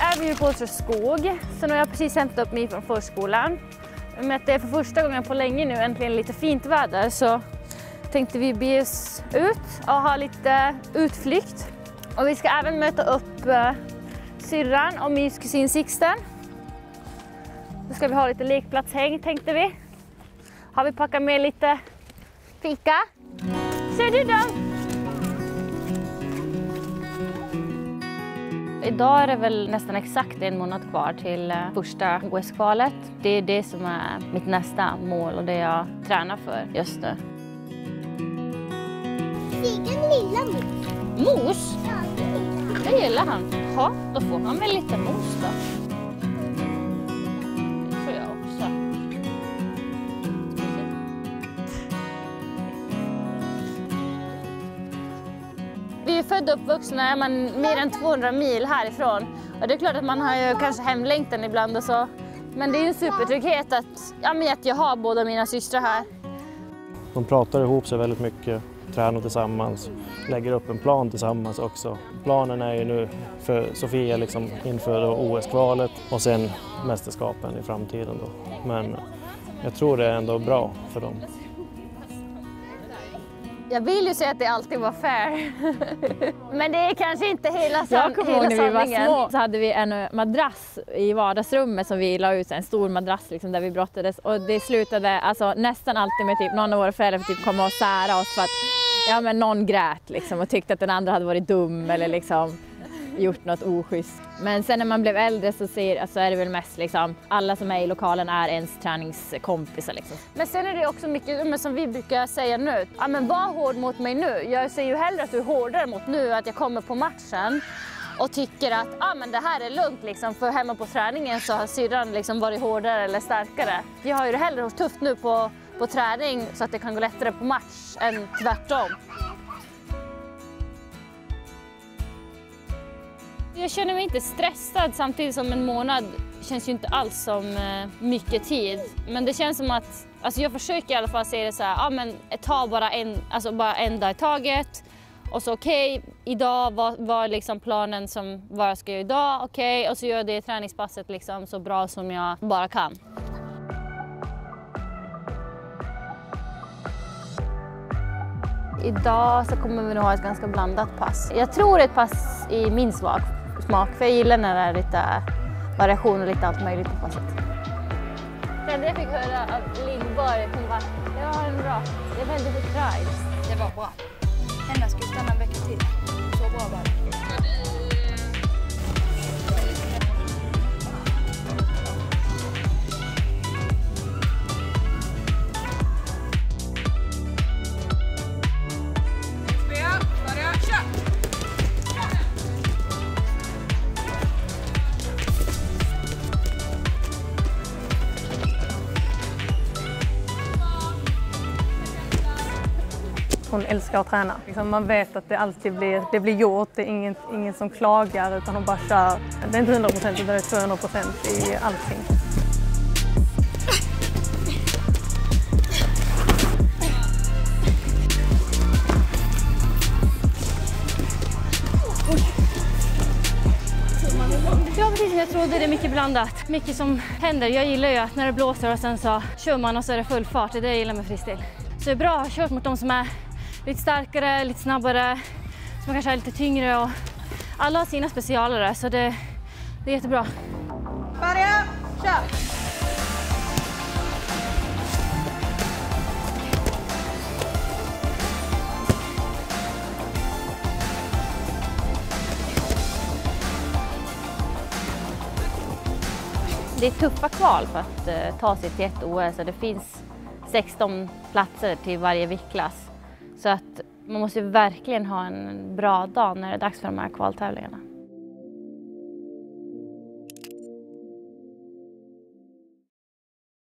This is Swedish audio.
är vi på skog, så nu har jag precis hämtat upp mig från förskolan. Men att det är för första gången på länge nu äntligen lite fint väder, så tänkte vi be oss ut och ha lite utflykt. Och vi ska även möta upp syrran och min kusin Sixten. Då ska vi ha lite lekplatshäng, tänkte vi. Har vi packat med lite fika? Ser du dem? Idag är det väl nästan exakt en månad kvar till första OS-kvalet. Det är det som är mitt nästa mål och det jag tränar för just nu. Egen lilla mus. Mos? Ja, det gillar han. Ja, då får han väl lite mos då. Det får jag också. Vi är födda och uppvuxna mer än 200 mil härifrån. Och det är klart att man har ju kanske hemlängtan ibland och så. Men det är ju en supertrygghet att jag har båda mina systrar här. De pratar ihop sig väldigt mycket, tränar tillsammans, lägger upp en plan tillsammans också. Planen är ju nu för Sofia liksom inför OS-kvalet och sen mästerskapen i framtiden då. Men jag tror det är ändå bra för dem. Jag vill ju säga att det alltid var fair. Men det är kanske inte hela sanningen. Jag kommer ihåg när vi var små så hade vi en madrass i vardagsrummet som vi la ut, en stor madrass liksom, där vi brottades. Och det slutade nästan alltid med typ någon av våra föräldrar typ komma och sära oss för att någon grät liksom, och tyckte att den andra hade varit dum eller liksom gjort något oschysst. Men sen när man blev äldre så är det väl mest liksom, alla som är i lokalen är ens träningskompisar liksom. Men sen är det också mycket som vi brukar säga nu. Ja, men var hård mot mig nu. Jag säger ju hellre att du är hårdare mot nu, att jag kommer på matchen och tycker att men det här är lugnt liksom, för hemma på träningen så har syrran liksom varit hårdare eller starkare. Jag har ju det hellre tufft nu på träning så att det kan gå lättare på match än tvärtom. Jag känner mig inte stressad, samtidigt som en månad känns ju inte alls som mycket tid. Men det känns som att, jag försöker i alla fall säga det så här, men ta bara en dag i taget. Och så idag var liksom planen som vad jag ska göra idag, och så gör jag det träningspasset liksom så bra som jag bara kan. Idag så kommer vi nog ha ett ganska blandat pass. Jag tror ett pass i min smak, för jag gillar när det är lite variation och lite allt möjligt på passet. Sen jag fick höra att Lindborg, hon var, bra. Jag är väldigt surprised. Det var bra. Henne ska stanna en vecka till. Så bra var det. Hon älskar att träna. Man vet att det alltid blir gjort, det är ingen som klagar utan hon bara kör. Det är inte 100% utan det är 200% i allting. Ja, precis. Jag tror det är mycket blandat. Mycket som händer. Jag gillar ju att när det blåser och sen så kör man och så är det full fart. Det är det jag gillar med freestyle. Så det är bra att ha kört mot de som är lite starkare, lite snabbare, som kanske är lite tyngre. Och alla har sina specialare, så det är jättebra. Börja, kör! Det är tuffa kval för att ta sig till ett OS. Det finns 16 platser till varje viktklass. Så att man måste verkligen ha en bra dag när det är dags för de här kvaltävlingarna.